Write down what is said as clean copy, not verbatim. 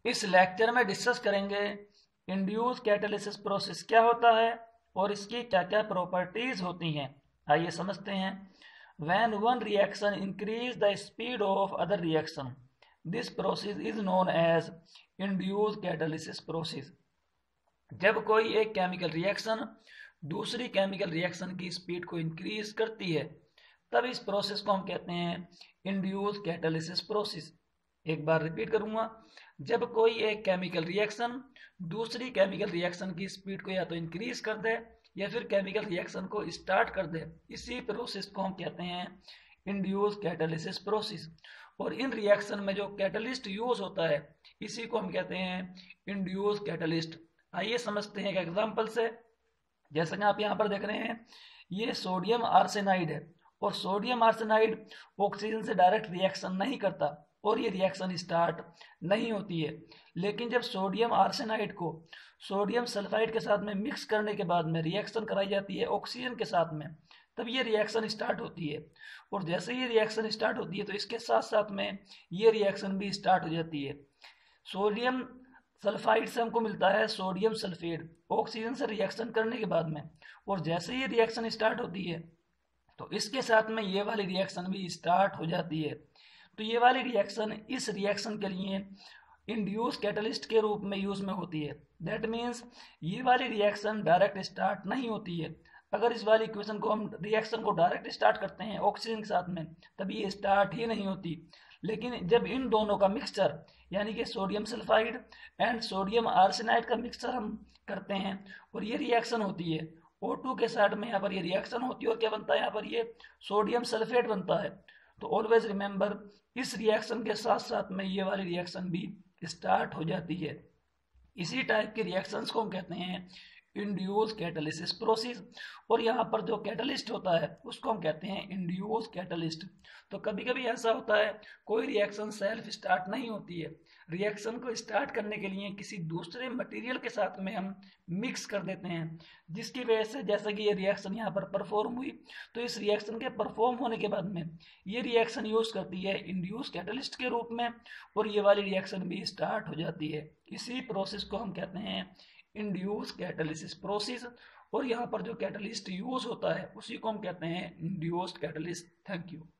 इस लेक्चर में डिस्कस करेंगे इंड्यूस कैटालिसिस प्रोसेस क्या होता है और इसकी क्या क्या प्रॉपर्टीज होती हैं। आइए समझते हैं। When one reaction increase the speed of other reaction, this process is known as induce catalysis process. जब कोई एक केमिकल रिएक्शन दूसरी केमिकल रिएक्शन की स्पीड को इंक्रीज करती है, तब इस प्रोसेस को हम कहते हैं इंड्यूस कैटालिसिस प्रोसेस। एक बार रिपीट करूंगा। जब कोई एक केमिकल रिएक्शन दूसरी केमिकल रिएक्शन की स्पीड को या तो इंक्रीज कर दे या फिर केमिकल रिएक्शन को स्टार्ट कर दे, इसी प्रोसेस को हम कहते हैं इंड्यूस कैटालिसिस प्रोसेस। और इन रिएक्शन में जो कैटलिस्ट यूज होता है, इसी को हम कहते हैं इंड्यूस कैटलिस्ट। आइए समझते हैं एक एग्जांपल से। जैसा कि आप यहाँ पर देख रहे हैं, ये सोडियम आर्सेनाइड है और सोडियम आर्सेनाइड ऑक्सीजन से डायरेक्ट रिएक्शन नहीं करता और ये रिएक्शन स्टार्ट नहीं होती है। लेकिन जब सोडियम आर्सेनाइड को सोडियम सल्फाइड के साथ में मिक्स करने के बाद में रिएक्शन कराई जाती है ऑक्सीजन के साथ में, तब ये रिएक्शन स्टार्ट होती है। और जैसे ये रिएक्शन स्टार्ट होती है तो इसके साथ साथ में ये रिएक्शन भी स्टार्ट हो जाती है। सोडियम सल्फाइड से हमको मिलता है सोडियम सल्फेट ऑक्सीजन से रिएक्शन करने के बाद में, और जैसे ये रिएक्शन स्टार्ट होती है तो इसके साथ में ये वाली रिएक्शन भी स्टार्ट हो जाती है। तो ये वाली रिएक्शन इस रिएक्शन के लिए इंड्यूस कैटलिस्ट के रूप में यूज में होती है। दैट मीन्स ये वाली रिएक्शन डायरेक्ट स्टार्ट नहीं होती है। अगर इस वाली इक्वेशन को हम रिएक्शन को डायरेक्ट स्टार्ट करते हैं ऑक्सीजन के साथ में, तब ये स्टार्ट ही नहीं होती। लेकिन जब इन दोनों का मिक्सचर यानी कि sodium sulphide and sodium arsenide का मिक्सचर हम करते हैं और ये रिएक्शन होती है O2 के साथ में, यहाँ पर ये रिएक्शन होती है और क्या बनता है, यहाँ पर ये सोडियम सल्फेट बनता है। तो ऑलवेज रिमेंबर, इस रिएक्शन के साथ साथ में ये वाली रिएक्शन भी स्टार्ट हो जाती है। इसी टाइप के रिएक्शंस को हम कहते हैं इंड्यूस कैटालिसिस प्रोसेस। और यहाँ पर जो कैटलिस्ट होता है उसको हम कहते हैं इंड्यूस कैटलिस्ट। तो कभी कभी ऐसा होता है कोई रिएक्शन सेल्फ स्टार्ट नहीं होती है, रिएक्शन को स्टार्ट करने के लिए किसी दूसरे मटेरियल के साथ में हम मिक्स कर देते हैं, जिसकी वजह से जैसा कि ये रिएक्शन यहाँ पर परफॉर्म हुई, तो इस रिएक्शन के परफॉर्म होने के बाद में ये रिएक्शन यूज करती है इंड्यूस कैटलिस्ट के रूप में और ये वाली रिएक्शन भी स्टार्ट हो जाती है। इसी प्रोसेस को हम कहते हैं इंड्यूस कैटालिसिस प्रोसेस। और यहाँ पर जो कैटलिस्ट यूज होता है उसी को हम कहते हैं इंड्यूस्ड कैटलिस्ट। Thank you.